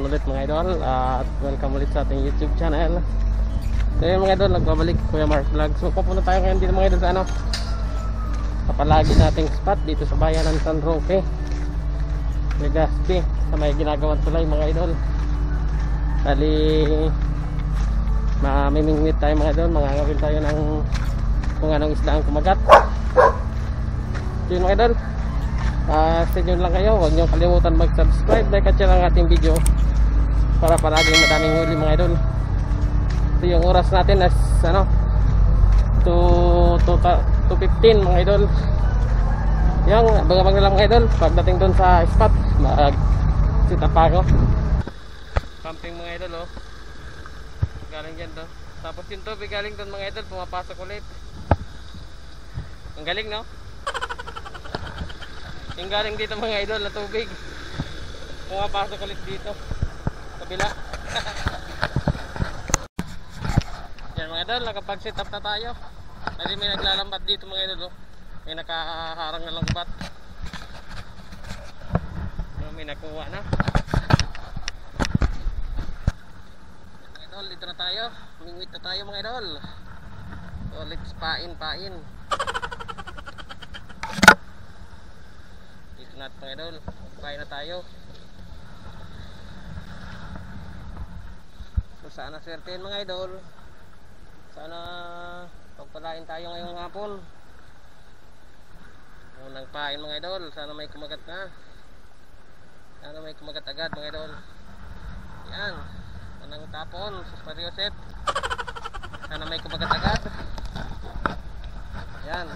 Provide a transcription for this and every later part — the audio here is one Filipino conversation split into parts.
hapon ulit mga idol, at welcome ulit sa ating YouTube channel. So yun mga idol, nagbabalik Kuya Mark Vlog. So papunta tayo ngayon dito mga idol sa kapalagi nating spot dito sa bayan ng San Roque, Legazpi, sa may ginagawang tulay mga idol. Bali mamimingwit tayo mga idol, mangangawin tayo ng kung anong isda ang kumagat. So yun mga idol, stay tuned lang kayo. Huwag nyo kalimutan mag-subscribe, like at share ang ating video para palaging madaming huli mga idol. So yung oras natin is 2:15 mga idol. Yung abang-abang na lang mga idol, pagdating dun sa spot mag-sit up ako. Camping mga idol galing dyan to. Tapos yung tubig galing dun mga idol, pumapasok ulit. Ang galing no? Yung galing dito mga idol na tubig, pumapasok ulit dito kabila. Yan mga idol, nakapag-set up na tayo. Kasi may naglalambat dito mga idol may nakaharang na lambat. May nakuha na. Mga idol, dito na tayo. Mingwit na tayo mga idol. So let's pain. Natin mga idol, magpain na tayo. So sana swertein mga idol, sana pagpalain tayo ngayong hapon. Unang pain mga idol, sana may kumagat na, sana may kumagat agad mga idol. Yan, unang tapon sa Joseph, sana may kumagat agad. Yan,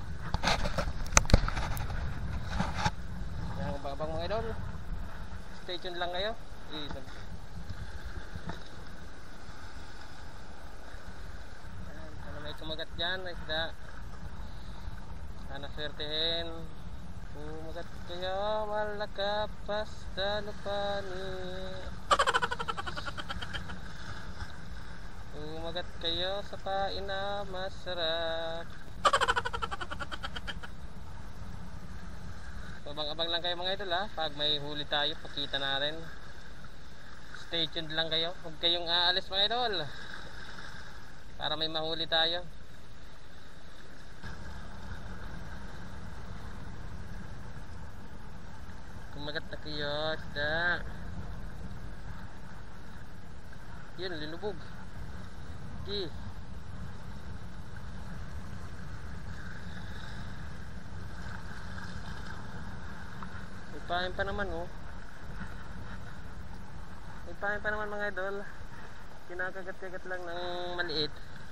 abang mga idol, stay tuned lang kayo. Sana may kumagat dyan na isda, sana swertehin. Kumagat kayo malakapas sa lupani, kumagat kayo sa pain na masarap. Abang-abang lang kayo mga idol pag may huli tayo, pakita na rin. Stay tuned lang kayo, huwag kayong aalis mga idol para may mahuli tayo. Kumagat na kayo isda. Yun, linubog. Okay. Pain pa naman may pain pa naman mga idol. Kinakagat-kagat lang ng maliit,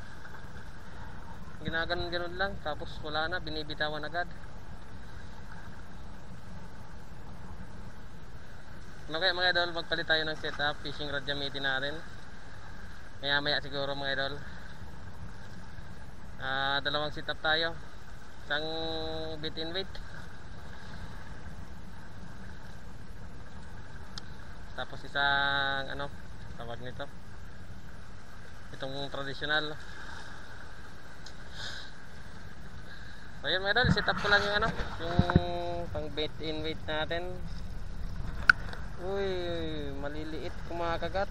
ginaganon lang, tapos wala na, binibitawan agad. Okay mga idol, magpalit tayo ng setup, fishing rod gamitin natin maya siguro mga idol. Dalawang setup tayo, isang bait in bait, tapos isang tawag nito, itong traditional. So yun mga idol, set up ko lang yung yung pang bait in bait natin. Uy, maliliit kumakagat.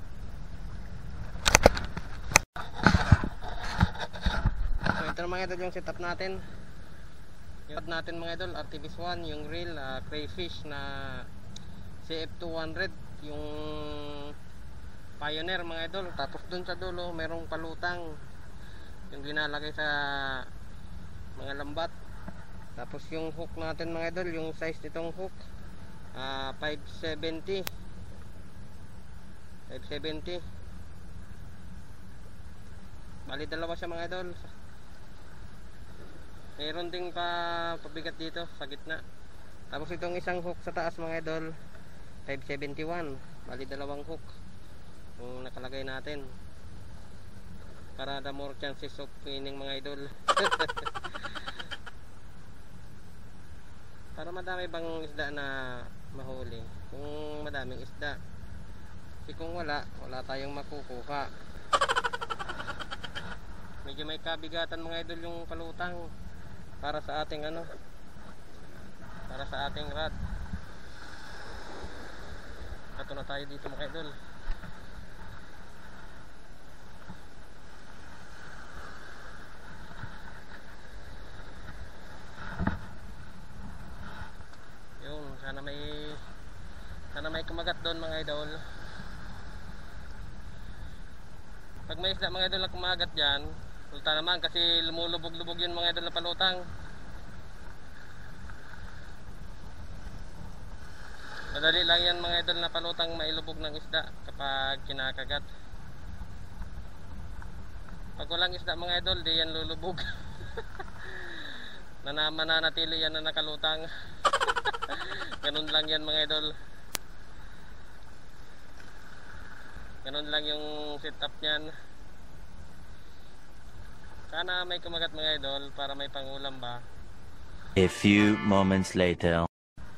So ito na mga idol yung setup natin. Yung rod natin mga idol, RTV1, yung reel, crayfish na CF200, yung Pioneer mga idol. Tapos dun sa dulo merong palutang yung ginalagay sa mga lambat. Tapos yung hook natin mga idol, yung size nitong hook 570. Bali dalawa siya mga idol. Mayroon ding pabigat dito sa gitna. Tapos itong isang hook sa taas mga idol 571. Bali dalawang hook yung nakalagay natin para the more chances of winning mga idol. Para madami bang isda na mahuli. Kung madaming isda, kasi kung wala tayong makukuha. Medyo may kabigatan mga idol yung palutang para sa ating para sa ating rod. Kato na tayo dito mga idol. Yun, sana may kumagat doon mga idol. Pag may isda mga idol na kumagat dyan, ulta naman kasi lumulubog-lubog yun mga idol na palutang. Madali lang yan mga idol na palutang mailubog ng isda kapag kinakagat. Pag walang isda mga idol, di yan lulubog. Mananatili yan na nakalutang. Ganun lang yan mga idol. Ganun lang yung setup niyan. Sana may kumagat mga idol para may pangulam ba. A few moments later.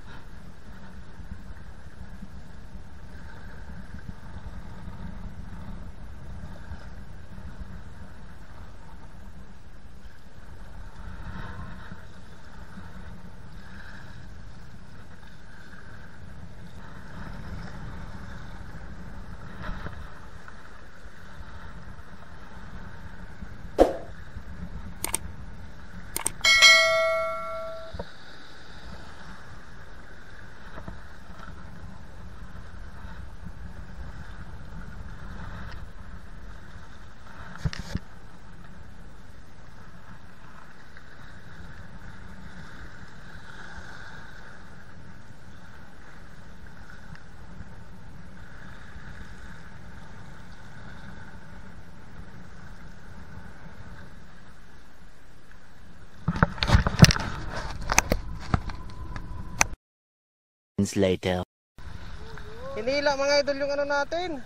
Later. Hinila mga idol yung ano natin.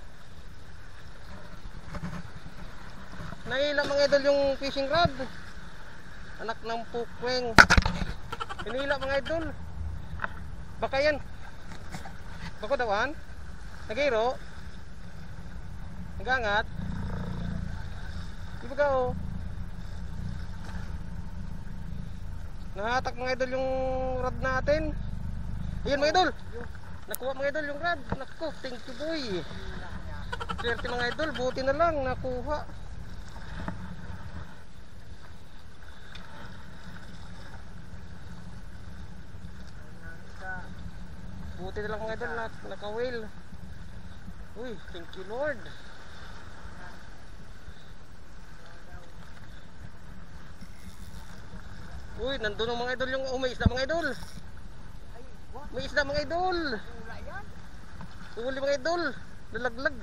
Nahila mga idol yung fishing rod. Anak ng pukweng. Hinila mga idol. Baka yan. Bako dawan. Nagiro. Nagangat. Ibaga o. Nahatak mga idol yung rod natin. Ayan mga idol. Nakuha mga idol yung rod. Naku, thank you boy. Swerte mga idol, buti na lang nakuha. Buti na lang mga idol, naka-whale. Uy, thank you Lord. Uy, nandun ang mga idol yung may isda mga idol. May isda mga idol. Huli mga idol. Lalaglag.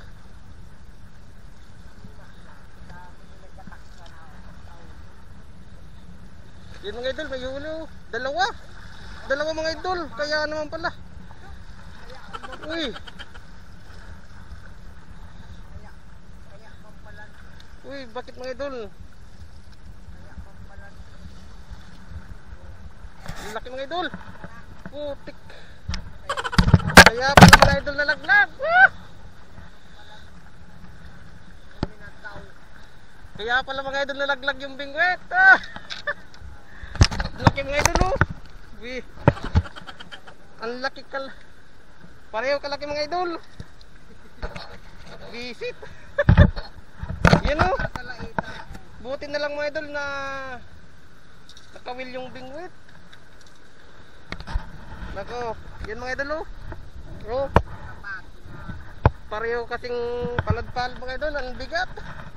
Yun mga idol, may huli. Dalawa mga idol. Kaya naman pala. Uy. Uy, bakit mga idol? Laki mga idol. Putik. Kaya pala mga idol nalaglag. Kaya pala mga idol nalaglag yung bingwet. Laki mga idol oh. Ang laki pareho kalaki mga idol. Visit. Yan oh. Buti na lang mga idol na nakawil yung bingwet. Nako, yan mga idol oh. Pareho kasing palad-palad mga idol, ang bigat.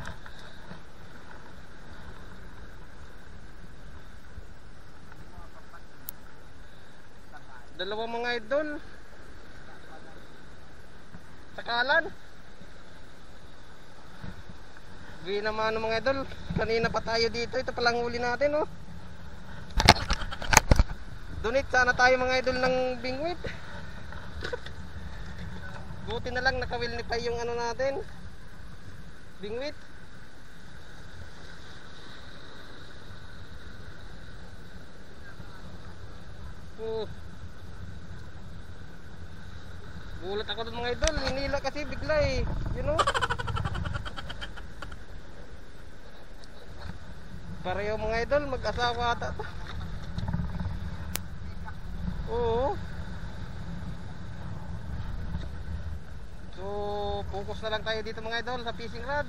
Dalawa mga idol. Sakalan. Di naman mga idol, kanina pa tayo dito, ito palang huli natin oh. Donate sana tayo mga idol ng bingwit. Buti na lang nakawil ni pa yung ano natin. Bingwit. Gulat ako dun mga idol, hinila kasi bigla eh. You know? Pareho mga idol, mag-asawa ata to. Oo. So focus na lang tayo dito mga idol sa fishing rod.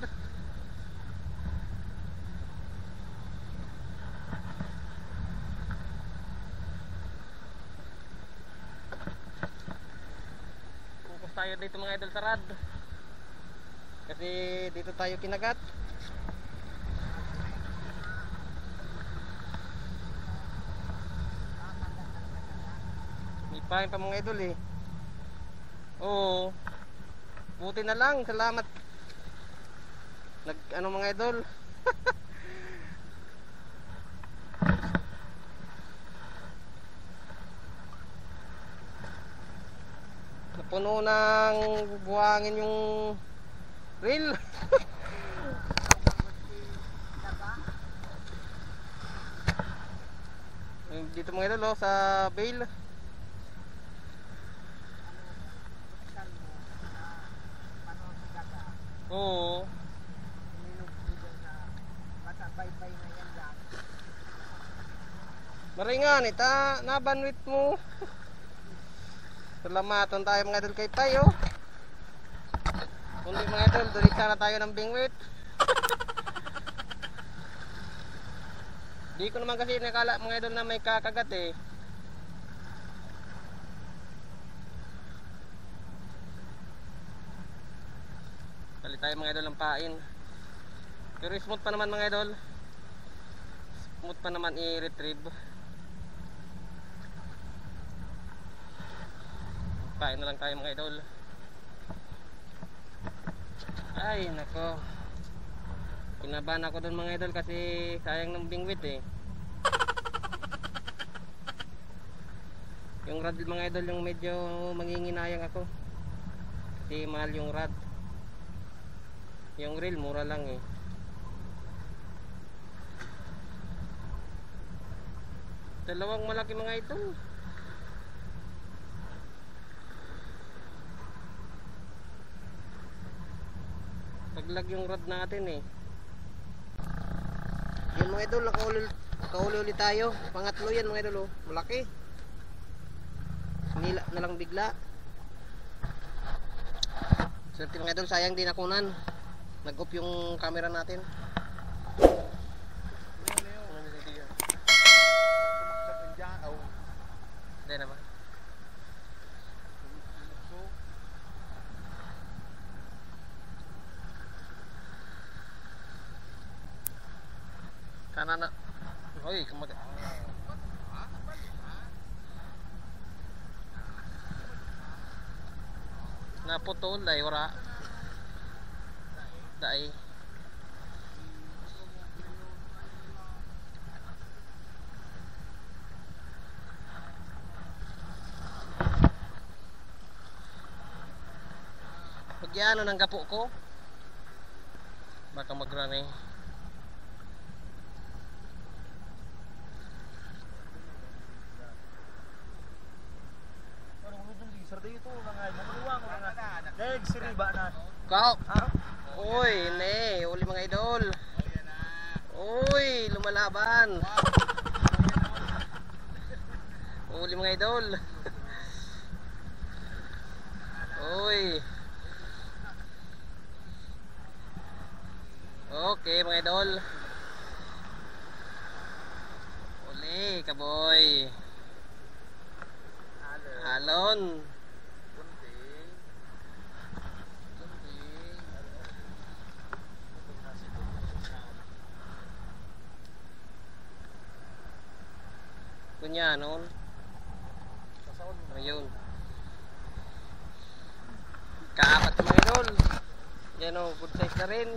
Focus tayo dito mga idol sa rod. Kasi dito tayo kinagat. May pain pa mga idol eh. Oo. Buti na lang, salamat. Ano mga idol? Napuno ng buhangin yung reel. Dito mga idol sa bail. Oo. Maringan ita, nabanwit mo. Salamatan tayo mga idol kay Payo. Kundi mga idol, durita na tayo ng bingwit. Di ko naman kasi nakala mga idol na may kakagat eh. Bali tayo mga idol ng pain. Pero smooth pa naman mga idol. Smooth pa naman i-retrieve. Pain na lang tayo mga idol. Ay nako, kinabahan ako doon mga idol kasi sayang ng bingwit eh. Yung rod mga idol yung medyo manginginayang ako kasi mahal yung rod. Yung reel mura lang eh. Dalawang malaki mga idol. Paglag yung rod natin eh. Yan mga idol, nakauli ulit tayo. Pangatlo yan mga idol oh. Malaki. Nila na lang bigla. Swerte mga idol, sayang din nakunan. Nag-off yung camera natin. Hindi naman. Kanan na. Oy, kumag. Naputol dai wala. Dai. Pagyano ng gapo ko. Baka magrani. Kau. Uy, ne, uli mga idol. Uy, lumalaban. Uli mga idol. Uy. Okay mga idol. Uli, kaboy. Alon. Kunya noon. Ayun. Kaapat mga idol. Yan o, good size na rin.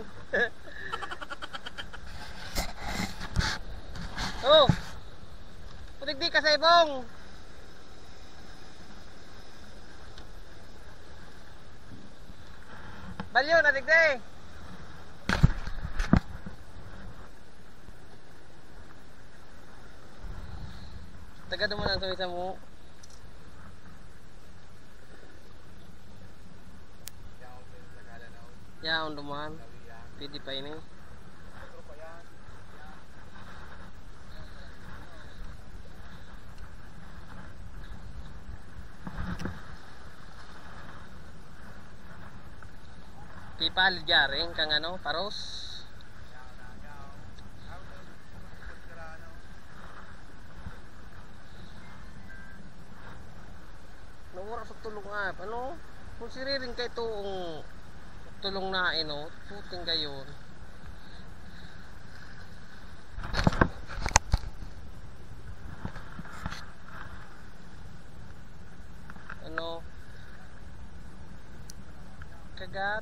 Oh! Putik di ka sa ibong. Balyo na digde. Taga duman ang sa mo. Yaon duman. Pwede pa ini. Ipalid garing kang ano, paros. Nawara sa tulong nga, ano? Kung siriring kay toong tulong na ino, puting gayon. Ano? Kagat.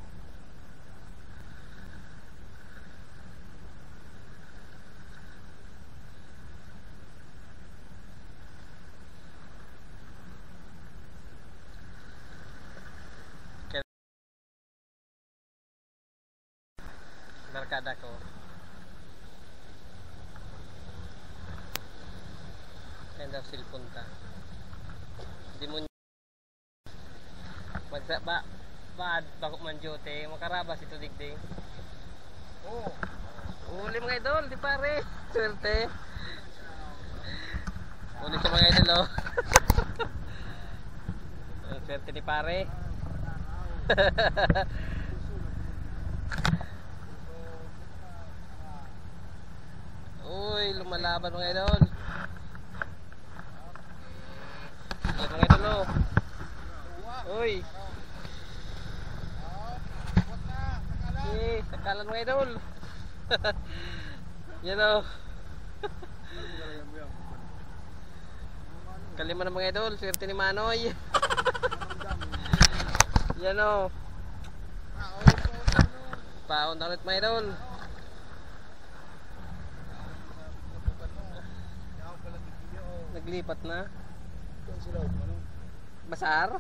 Barkada ko. End of cellphone ta. Hindi mo magsa ba bako man jote makarabas ito digding. Oh. Uli mga idol, di pare. Swerte. Uli sa mga idol oh. Ang swerte ni pare. Uy, lumalaban mga idol. Yan mga idol oh. Uy. Okay, takalan mga idol. Yan oh. Kalima na mga idol, swerte ni Manoy. Yan oh. Paon na ulit mga idol. Naglipat na. Basar?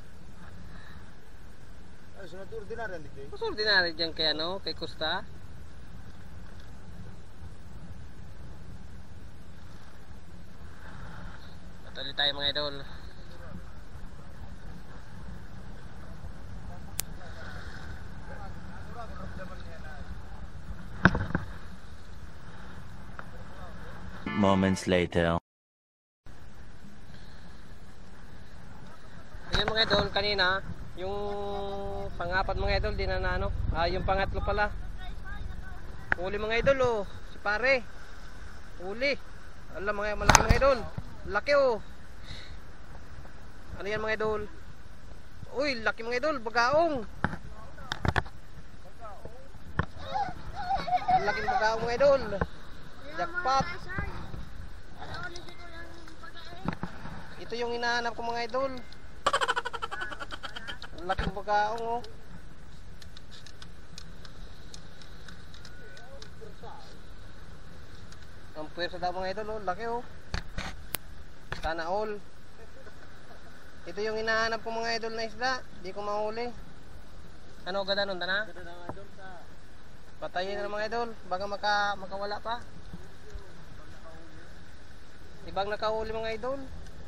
Ay, sunod ordinaryo dito. Mas ordinary dyan kay ano, kay Costa. Patuloy tayo mga idol. Moments later. Ayun mga idol, kanina yung pangapat mga idol di na ano, yung pangatlo pala. Uli mga idol oh, si pare. Uli. Ala mga malaki mga idol. Laki oh. Ano yan mga idol? Uy, laki mga idol, bagaong. Laki ng bagaong mga idol. Jackpot. Ito yung hinahanap ko mga idol. Laking bagaong oh. Ang pwersa daw mga idol oh, laki oh. Sana all. Ito yung hinahanap ko mga idol na isda. Di ko mahuli. Ano ganda nun na? Patayin na mga idol. Baka makawala pa. Ibang nakahuli mga idol.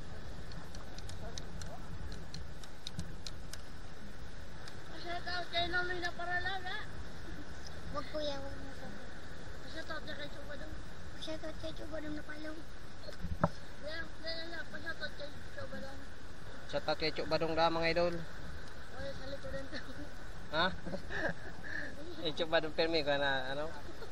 Kaya namin na para lang ha. Wag kuya, wag mo sa. Pasatot na kay Chubadong. Pasatot kay Chubadong na palong. Pasatot kay Chubadong. Shoutout kay Chubadong da mga idol. Oy, salito rin to. Ha? Chubadong permi ko na ano?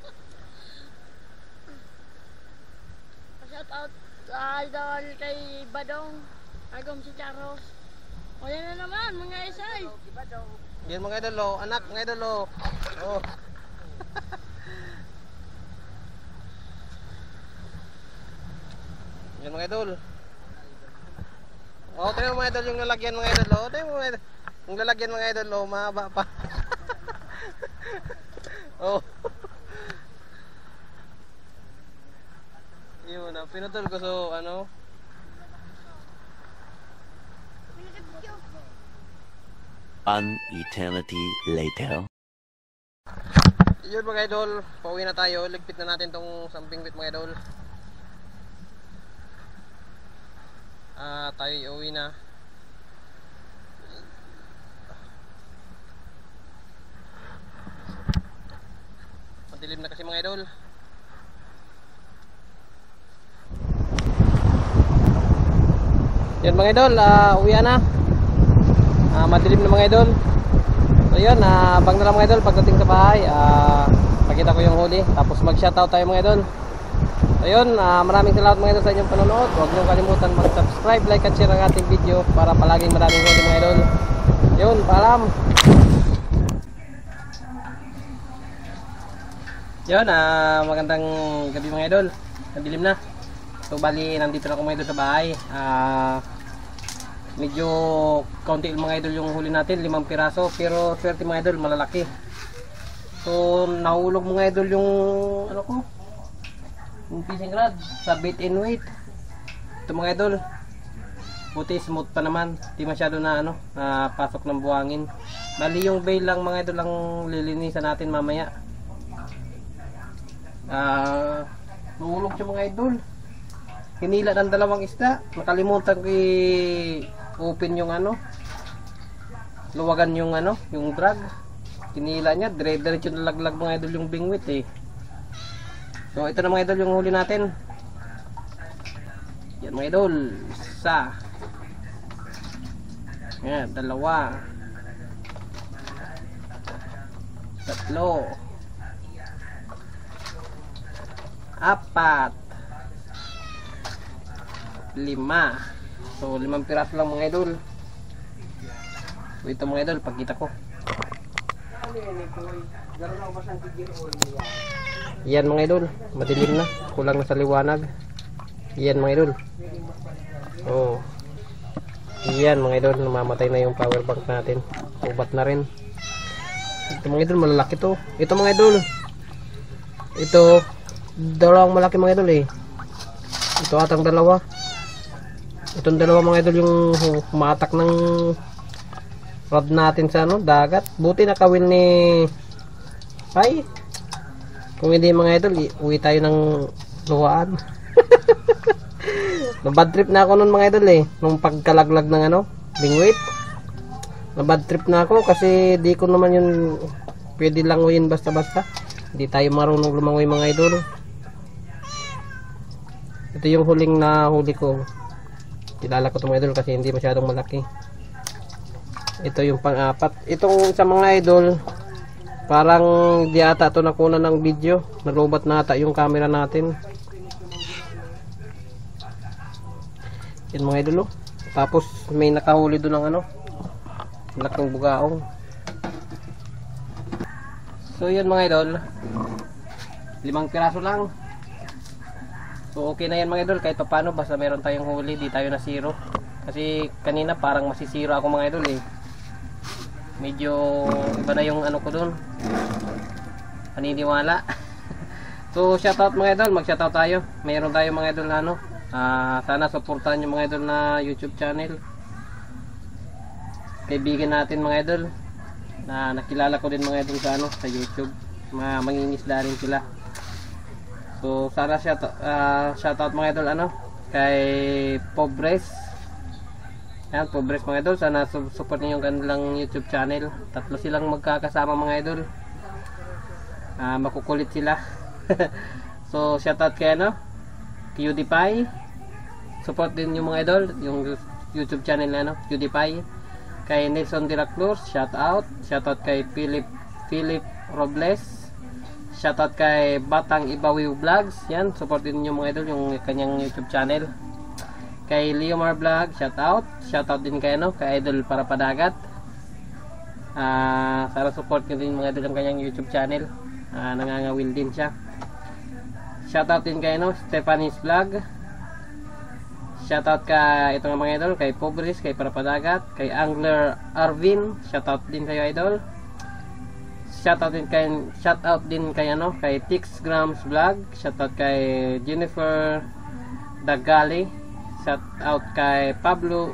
Pasatot idol kay Badong. Agom si Charos. O yan na naman mga isay. Yan mga idol oh, anak mga idol oh. Oh. Yan mga idol. Oh, tingnan mga idol yung lalagyan mga idol oh. Tingnan mga idol. Yung lalagyan mga idol oh, mahaba pa. Oh. Yun, pinutol ko so ano. An eternity later. Yun mga idol, pauwi na tayo. Ligpit na natin tong samping bit mga idol. Tayo iuwi na. Madilim na kasi mga idol. Yun mga idol, uwi na. Madilim na mga idol. So yun, abang na lang mga idol pagdating sa bahay. Pakita ko yung huli, tapos mag-shoutout tayo mga idol. So yun, maraming salamat mga idol sa inyong panonood. Huwag niyong kalimutan mag-subscribe, like at share ang ating video para palaging maraming huli mga idol. Yun, paalam. Yun, magandang gabi mga idol. Nadilim na. So bali, nandito na ako mga idol sa bahay. Medyo kaunti mga idol yung huli natin, 5 piraso, pero swerte mga idol, malalaki. So nahulog mga idol yung ano ko, yung fishing rod sa bait and weight. Ito mga idol, buti smooth pa naman, di masyado na ano, pasok ng buhangin. Bali yung bail lang mga idol lang lilinisan natin mamaya. Nahulog siya mga idol, hinila ng 2 isda. Nakalimutan ko open yung ano, luwagan yung ano, yung drag. Kinila niya, dire-diretso nalaglag mga idol yung bingwit eh. So ito na mga idol yung huli natin. Yan mga idol, isa, yan, 2, 3, 4, 5, 5. So 5 piraso lang mga idol. So ito mga idol, pagkita ko. Yan mga idol, madilim na, kulang na sa liwanag. Yan mga idol. Oh. Yan mga idol, namamatay na yung power bank natin. Ubat na rin. Ito mga idol, malalaki to. Ito mga idol, ito dalawang malaki mga idol eh. Ito atang 2. Itong 2 mga idol yung humatak ng rod natin sa ano, dagat. Buti nakawin ni Pai. Kung hindi mga idol, uwi tayo ng luwaan. Bad trip na ako nun mga idol eh, nung pagkalaglag ng ano, bingwit. Bad trip na ako kasi di ko naman yun pwede languyin basta-basta. Hindi tayo marunong lumangoy mga idol. Ito yung huling na huli ko. Kilala ko itong mga idol kasi hindi masyadong malaki. Ito yung pang-4. Itong sa mga idol, parang di ata ito nakuna ng video. Nalubat na ata yung camera natin. Yan mga idol oh. Tapos may nakahuli doon ng ano, laking bugaong. So yun mga idol, 5 piraso lang. So okay na yan mga idol, kahit pa paano basta meron tayong huli, di tayo na zero. Kasi kanina parang masisiro ako mga idol eh. Medyo iba na yung ano ko dun, paniniwala. So shoutout mga idol, mag shoutout tayo. Meron tayo mga idol na ano, sana supportahan yung mga idol na YouTube channel. Kaibigan natin mga idol na nakilala ko din mga idol sa ano, sa YouTube. Mangingisda rin sila. So sana shoutout mga idol ano, kay Pobres. Yan, Pobres mga idol, sana support niyo yung kanilang YouTube channel. 3 silang magkakasama mga idol. Makukulit sila. So shoutout kay ano, PewDiePie. Support din yung mga idol, yung YouTube channel na ano, PewDiePie. Kay Nelson De La Cruz, shoutout. Shoutout kay Philip Robles. Shoutout kay Batang Ibawiw Vlogs. Yan, supportin niyo mga idol yung kanyang YouTube channel. Kay Leomar Vlog, shoutout. Shoutout din kay ano, kay Idol Para Padagat. Sana support niyo din mga idol yung kanyang YouTube channel. Nangangawil din siya. Shoutout din kay ano, Stephanie's Vlog. Shoutout kay ito nga mga idol, kay Pobres, kay Para Padagat, kay Angler Arvin. Shoutout din kayo idol. Shoutout din kay ano, kay Tix Grams Vlog. Shoutout kay Jennifer Dagali. Shoutout kay Pablo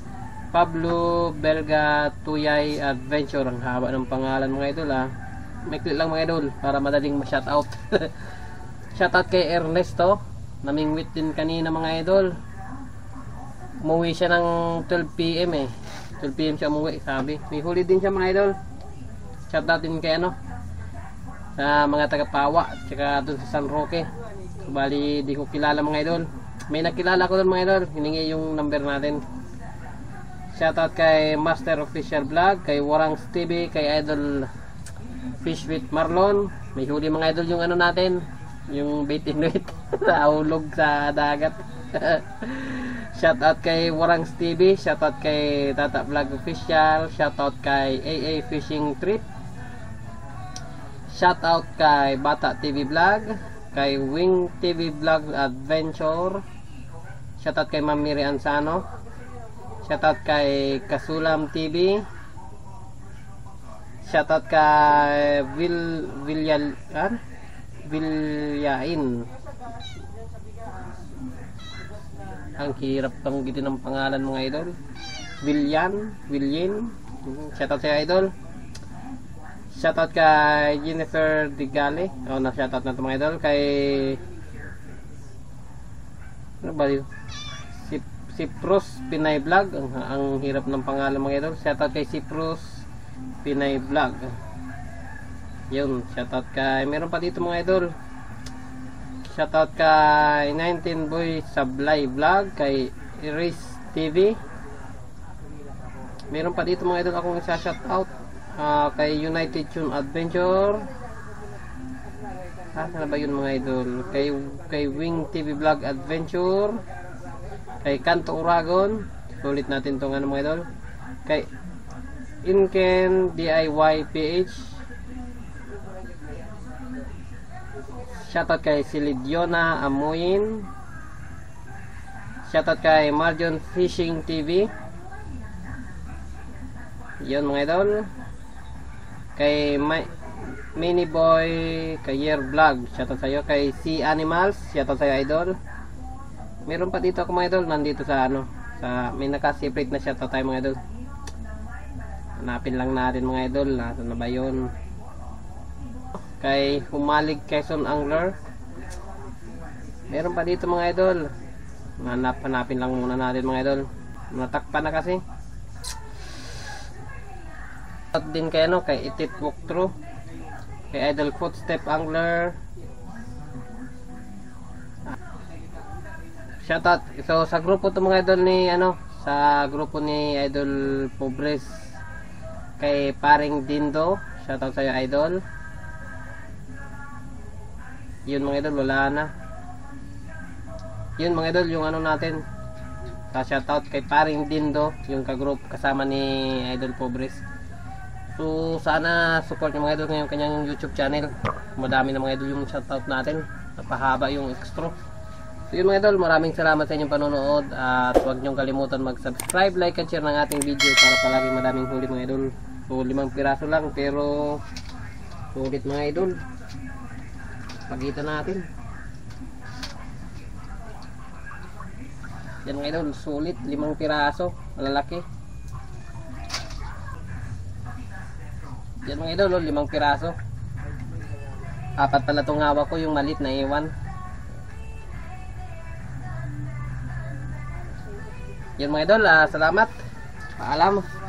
Belga Tuyay Adventure. Ang haba ng pangalan mga idol ha. Maikli lang mga idol para madaling ma-shoutout. Shoutout kay Ernesto, namingwit din kanina mga idol. Umuwi siya ng 12 PM eh. 12 PM siya umuwi, sabi. May huli din siya mga idol. Shoutout din kay ano, sa mga taga Pawa, tsaka doon sa San Roque. Bali di ko kilala mga idol. May nakilala ko doon mga idol, hiningi yung number natin. Shoutout kay Master Official Vlog, kay Warangs TV, kay Idol Fish with Marlon. May huli mga idol yung ano natin, yung bait and wait. Nahulog sa dagat. Shoutout kay Warangs TV, shoutout kay Tata Vlog Official, shoutout kay AA Fishing Trip, shoutout kay Bata TV Vlog, kay Wing TV Vlog Adventure, shoutout kay Ma'am Miri Ansano, shoutout kay Kasulam TV, shoutout kay Vilyain. Ang hirap banggitin ng pangalan mga idol. Vilyin. Shoutout sa idol. Shoutout kay Jennifer Digale. Na shoutout na ito mga idol. Kay ano ba yun? Cyprus Pinay Vlog. Ang hirap ng pangalan mga idol. Shoutout kay Cyprus Pinay Vlog. Yun, shoutout kay meron pa dito mga idol. Shoutout kay 19 Boy Sablay Vlog, kay Iris TV. Meron pa dito mga idol akong isa-shoutout. Kay United Tune Adventure. Ano ba yun mga idol? Kay Wing TV Vlog Adventure. Kay Kanto Uragon. Sulit natin itong ano mga idol. Kay Inken DIY PH. Shoutout kay Silidiona Amuin. Shoutout kay Marjon Fishing TV. Yun mga idol. Kay Mini Boy Kayer Vlog. Shoutout sa'yo. Kay Sea Animals. Shoutout sa'yo idol. Meron pa dito ako mga idol. Nandito sa ano. May naka-separate na shoutout tayo mga idol. Hanapin lang natin mga idol. Nasaan na ba yun? Kay Humalig Quezon Angler. Meron pa dito mga idol. Hanapin lang muna natin mga idol. Natakpan na kasi. At din kay ano, kay Itit Walkthrough. Kay Idol Footstep Angler. Shoutout. So sa grupo to mga idol ni ano, sa grupo ni Idol Pobres. Kay Paring Dindo. Shoutout sa iyo idol. Yun mga idol, wala na. Yun mga idol, yung ano natin. Sa shoutout kay Paring Dindo, yung kagroup kasama ni Idol Pobres. So sana support nyo mga idol ngayong kanyang YouTube channel. Madami na mga idol yung shoutout natin. Napahaba yung extra. So yun mga idol, maraming salamat sa inyong panonood. At huwag nyong kalimutan mag-subscribe, like at share ng ating video para palagi madaming huli mga idol. So 5 piraso lang pero sulit mga idol. Pagitan natin. Yan mga idol, sulit 5 piraso, malalaki. Yan mga idol, 5 piraso. 4 pala itong hawak ko, yung malit na iwan. Yan mga idol, salamat. Paalam.